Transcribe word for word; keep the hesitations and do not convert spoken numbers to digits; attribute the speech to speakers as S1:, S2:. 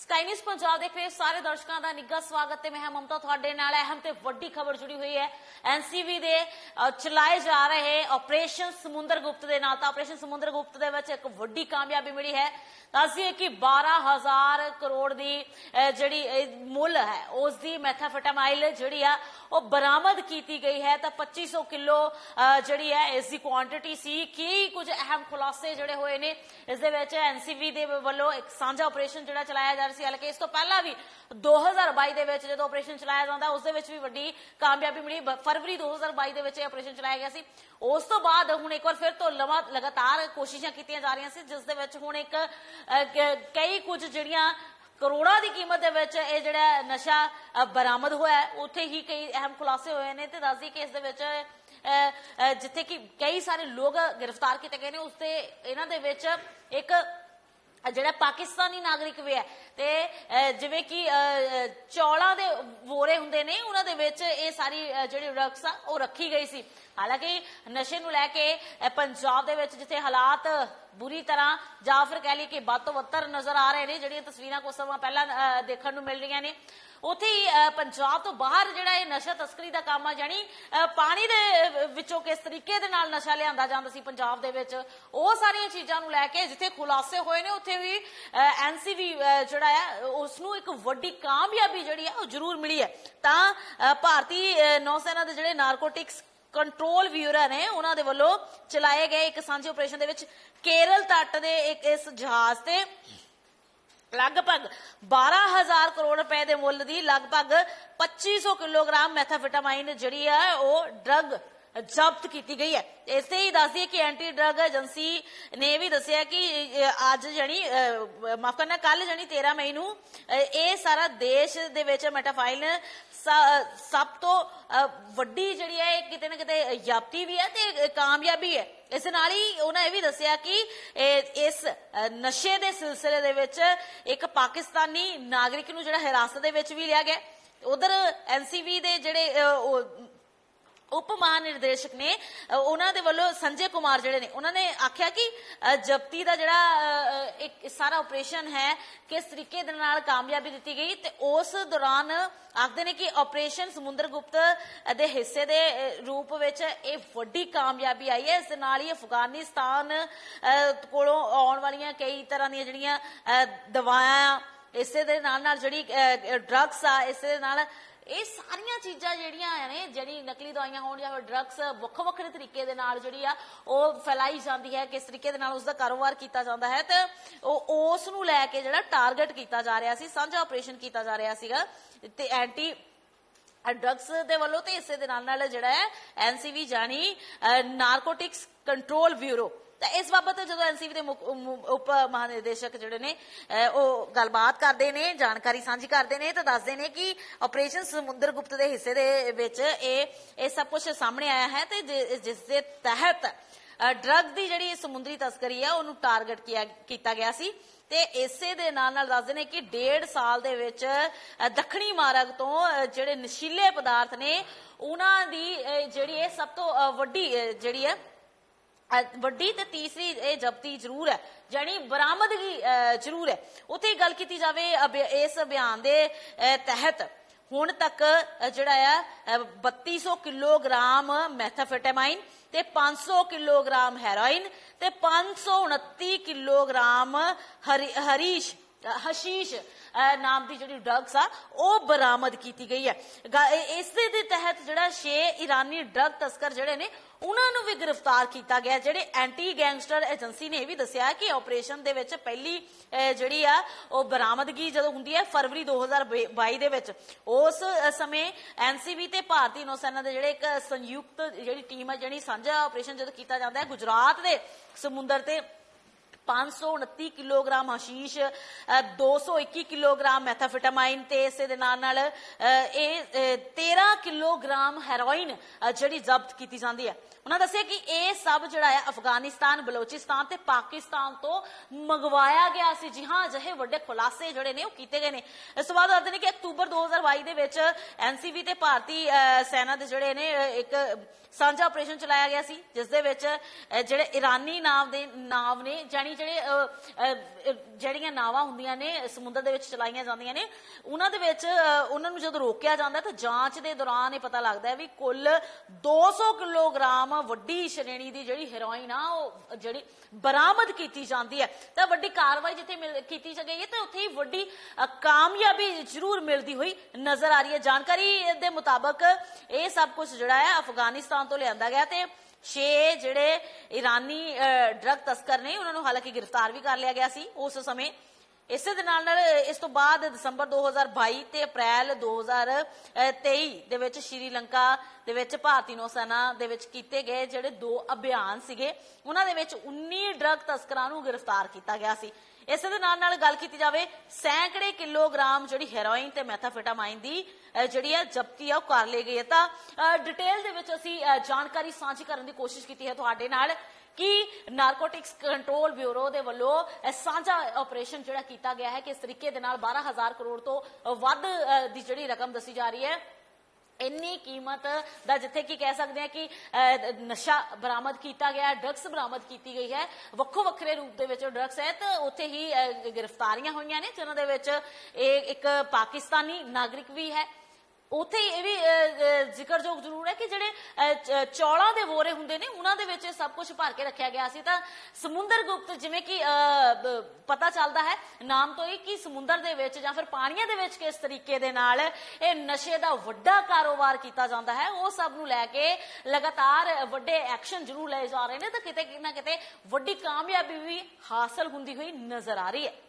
S1: Sky news Punjab देख रहे सारे दर्शकों का निੱਘਾ स्वागत है। मैं ममता ਤੁਹਾਡੇ ਨਾਲ अहम ਤੇ ਵੱਡੀ खबर जुड़ी हुई है एनसीवी ਦੇ चलाए जा रहे ऑपरेशन समुंदर गुप्त ਦੇ ਨਾਲ। ਤਾਂ ऑपरेशन समुंदर गुप्त ਦੇ ਵਿੱਚ ਇੱਕ ਵੱਡੀ कामयाबी मिली है। दसिए कि बारह हजार करोड़ की जी मुल है उसकी मैथाफेटामाइल जी आ बरामद की गई है। तो पच्ची सौ किलो जी है इसकी क्वांटिटी सी। कई कुछ अहम खुलासे जोड़े हुए ने इस एनसीवी के वालों एक साझा ऑपरेशन जो चलाया जा रहा है। हालांकि इस तो पहला भी दो हजार बाई के जो ऑपरेशन चलाया जाता है उस भी वड्डी कामयाबी मिली। फरवरी दो हजार बाई के ऑपरेशन चलाया गया सी। उस तो बाद हुण एक बार फिर तो लगातार कोशिशां कीतियां जा रही सी जिस दे विच हुण एक कई कुछ जिहड़ियां करोड़ां की कीमत दे विच इह जिहड़ा नशा बरामद होया है उत्थे ही कई अहम खुलासे होए ने। ते दस दी कि इस दे विच जिथे कि कई सारे लोग गिरफ्तार किए गए ने उसते इन्हां दे विच एक जिहड़ा पाकिस्तानी नागरिक भी है ते जिवें कि चौलां दे वोरे हुंदे ने उन्हां दे विच इह सारी जिहड़ी ड्रग्स आ ओह रखी गई सी। हालांकि नशे नूं लैके पंजाब दे विच जिथे हालात बुरी तरह जां फिर कह लीए कि बद तो बदतर नजर आ रहे हैं, जिहड़ियां तस्वीरां कुछ समां पहलां देखण नूं मिल रहीआं ने, उत्थे ही पंजाब तो बाहर जिहड़ा इह नशा तस्करी दा काम आ जानी पानी दे विचों किस तरीके दे नाल नशा लिआंदा जांदा सी पंजाब दे विच ओह सारियां चीज़ां नूं लैके जिथे खुलासे होए ने उत्थे भी एनसीवी जिहड़ा है उसनूं एक वड्डी कामयाबी जिहड़ी है ओह जरूर मिली है। तां भारतीय नौसेना दे जिहड़े नारकोटिक्स कंट्रोल ब्यूरो ने उन्होंने वालों चलाए गए एक सांझे ऑपरेशन दे विच केरल तट दे एक इस जहाज ते लगभग बारह हजार करोड़ रुपए के मुल की लगभग पच्ची सौ किलोग्राम मैथाफेटामाइन जी है वो ड्रग जब्त की गई है। इसे ही दस दिए कि एंटी ड्रग एजेंसी ने भी दसिया कि अज जानी माफ करना कल जानी तेरह मई नूं ये सारा देश दे विच मैटाफाइल सब तो वड्डी जिहड़ी है किते ना किते याप्ती भी है ते कामयाबी है। इस नाल ही उन्होंने यह भी दसिया कि इस नशे दे सिलसिले दे विच एक पाकिस्तानी नागरिक नूं जिहड़ा हिरासत दे विच भी लिया गया। उधर एनसीवी दे जिहड़े उप महानिर्देशक ने उन्होंने वालों संजय कुमार जिहड़े ने उन्होंने आख्या कि जब्ती का जिहड़ा एक सारा ऑपरेशन है किस तरीके दे नाल कामयाबी दी गई ते उस दौरान आखदे ने कि ऑपरेशन समुंदर गुप्त दे हिस्से दे रूप विच इह वड्डी कामयाबी आई है। इस नाल ही अफगानिस्तान कोलों आउण वालियां कई तरह दी जिहड़ियां दवाइयां इसे दे नाल नाल जिहड़ी ड्रग्स आ इसे दे नाल ये सारिया चीज़ां जिहड़ियां ने जिहड़ी नकली दवाइयां होण जां ड्रग्स वक् वक्रे तरीके दे नाल जिहड़ी आ ओह फैलाई जाती है किस तरीके दे नाल उसदा कारोबार किया जाता है तो उस नूं लैके जिहड़ा टारगेट किया जा रहा सी साझा ऑपरेशन किया जा रहा सीगा ते एंटी ड्रग्स दे वालों ते इसे दे नाल नाल जिहड़ा है एनसीवी जानी नारकोटिक्स कंट्रोल ब्यूरो तो इस बाबत जो एनसीवी के उप महानिदेशक जोड़े ने गलबात करते हैं जानकारी साझी करते हैं तो दसते हैं कि ऑपरेशन समुंदर गुप्त के हिस्से के सब कुछ सामने आया है तो जिस दे तहत ड्रग की जी समुद्री तस्करी है उन्होंने टारगेट किया गया सी। ते इसे दे नाल नाल दसदे ने कि डेढ़ साल दे विच दक्षिणी मार्ग तो जिहड़े नशीले पदार्थ ने उन्हां दी जिहड़ी सब तो वड्डी जिहड़ी है वड्डी ते तीसरी ये जब्ती जरूर है जानी बरामदगी जरूर है। उत्थे गल की जावे इस अभियान के तहत हुण तक जिहड़ा है बत्ती सौ किलोग्राम मैथाफेटामाइन ते पांच सौ किलोग्राम हैरोइन ते पांच सौ उनती किलोग्राम हरी हरीश हशीश नाम की जी ड्रग्स आ वो बरामद की गई है। इस दे तहत जिहड़ा छे ईरानी ड्रग तस्कर जिहड़े ने उन्होंने भी गिरफ्तार किया गया। जिहड़े एंटी गैंगस्टर एजेंसी ने भी दसिया कि ऑपरेशन दे विच पहली जिहड़ी आ वो बरामदगी जदों हुंदी है फरवरी दो हजार बाई दे विच उस समय एनसीबी ते भारतीय नौसेना दे जिहड़े एक संयुक्त जिहड़ी टीम है जिहड़ी साझा ऑपरेशन जदों कीता जांदा है गुजरात दे समुंदर ते पांच सौ उनती किलोग्राम हशीश दो सौ इक्की किलोग्राम मैथाफेटामाइन ते इस दे नाल नाल तेरह किलोग्राम हैरोइन जिहड़ी जब्त की जाती है। उन्होंने दस्सिया कि यह सब जिहड़ा है अफगानिस्तान, बलोचिस्तान ते पाकिस्तान तो मंगवाया गया सी। जी हाँ, अजिहे वड्डे खुलासे जिहड़े ने कीते गए ने। इस तो बाद दसदे ने कि अक्तूबर दो हज़ार बाई दे विच एनसीबी ते भारती सेना दे जिहड़े ने एक साझा ऑपरेशन चलाया गया सी, जिस दे विच जिहड़े ईरानी नाव दे नाव ने जानी जिहड़े ਜਿਹੜੀਆਂ ਨਾਵਾਂ ਹੁੰਦੀਆਂ ਨੇ ਸਮੁੰਦਰ ਦੇ ਵਿੱਚ ਚਲਾਈਆਂ ਜਾਂਦੀਆਂ ਨੇ, ਉਹਨਾਂ ਦੇ ਵਿੱਚ ਉਹਨਾਂ ਨੂੰ ਜਦੋਂ ਰੋਕਿਆ ਜਾਂਦਾ ਤਾਂ ਜਾਂਚ ਦੇ ਦੌਰਾਨ ਇਹ ਪਤਾ ਲੱਗਦਾ ਹੈ ਵੀ ਕੁੱਲ ਦੋ ਸੌ ਕਿਲੋਗ੍ਰਾਮ ਵੱਡੀ ਸ਼੍ਰੇਣੀ ਦੀ ਜਿਹੜੀ ਹੈਰੋਇਨ ਆ ਉਹ ਜਿਹੜੀ ਬਰਾਮਦ ਕੀਤੀ ਜਾਂਦੀ ਹੈ। ਤਾਂ ਵੱਡੀ ਕਾਰਵਾਈ ਜਿੱਥੇ ਕੀਤੀ ਗਈ ਹੈ ਤਾਂ ਉੱਥੇ ਹੀ ਵੱਡੀ ਕਾਮਯਾਬੀ ਜ਼ਰੂਰ ਮਿਲਦੀ ਹੋਈ ਨਜ਼ਰ ਆ ਰਹੀ ਹੈ। ਜਾਣਕਾਰੀ ਦੇ ਮੁਤਾਬਕ ਇਹ ਸਭ ਕੁਝ ਜਿਹੜਾ ਹੈ ਅਫਗਾनिस्तान ਤੋਂ ਲਿਆਂਦਾ ਗਿਆ ਤੇ छे जिहड़े ईरानी ड्रग तस्कर ने उन्होंने हालांकि गिरफ्तार भी कर लिया गया सी उस समय। इसे दे नाल नाल इस तो बाद दसंबर दो हज़ार बाई ते अप्रैल दो हज़ार तेई दे विच श्रीलंका दे विच भारती नौसेना दे विच कीते गए जिहड़े दो अभियान सीगे उन्हां दे विच उन्नीस ड्रग तस्करां नूं गिरफ्तार कीता गया सी। इस दे नाल नाल गल कीती जावे सैकड़े किलोग्राम जिहड़ी हैरोइन ते मैथाफेटामाइन दी जिहड़ी है जब्ती है कर ली गई है। तां डिटेल दे विच असीं जानकारी साझी करन दी कोशिश कीती है तुहाडे नाल कि नारकोटिक्स कंट्रोल ब्यूरो दे वल्लों साझा ऑपरेशन जिहड़ा कीता गया है कि इस तरीके दे नाल बारह हज़ार करोड़ तो वध दी जिहड़ी रकम दसी जा रही है। इन्नी कीमत का जिथे कि कह सकते हैं कि नशा बरामद किया गया, ड्रग्स बरामद की गई है, वक्खो वक्खरे रूप दे विच ड्रग्स है। तो उत्थे ही गिरफ्तारियां हुई ने जिन्हां दे विच एक पाकिस्तानी नागरिक भी है। उत्थे ये भी जिक्रयोग जरूर है कि जिहड़े चौलां दे बोरे हुंदे ने उन्हां दे विच सब कुछ भर के रखिया गया सी। तां समुंदर गुप्त जिवें कि पता चलदा है नाम तो ही कि समुंदर दे विच जां फिर पाणीआं दे विच किस तरीके दे नाल इह नशे दा वड्डा कारोबार कीता जांदा है, वो सब नूं लैके लगातार वड्डे एक्शन जरूर लए जा रहे ने। तां किते ना किते वड्डी कामयाबी भी हासिल हुंदी होई नज़र आ रही है।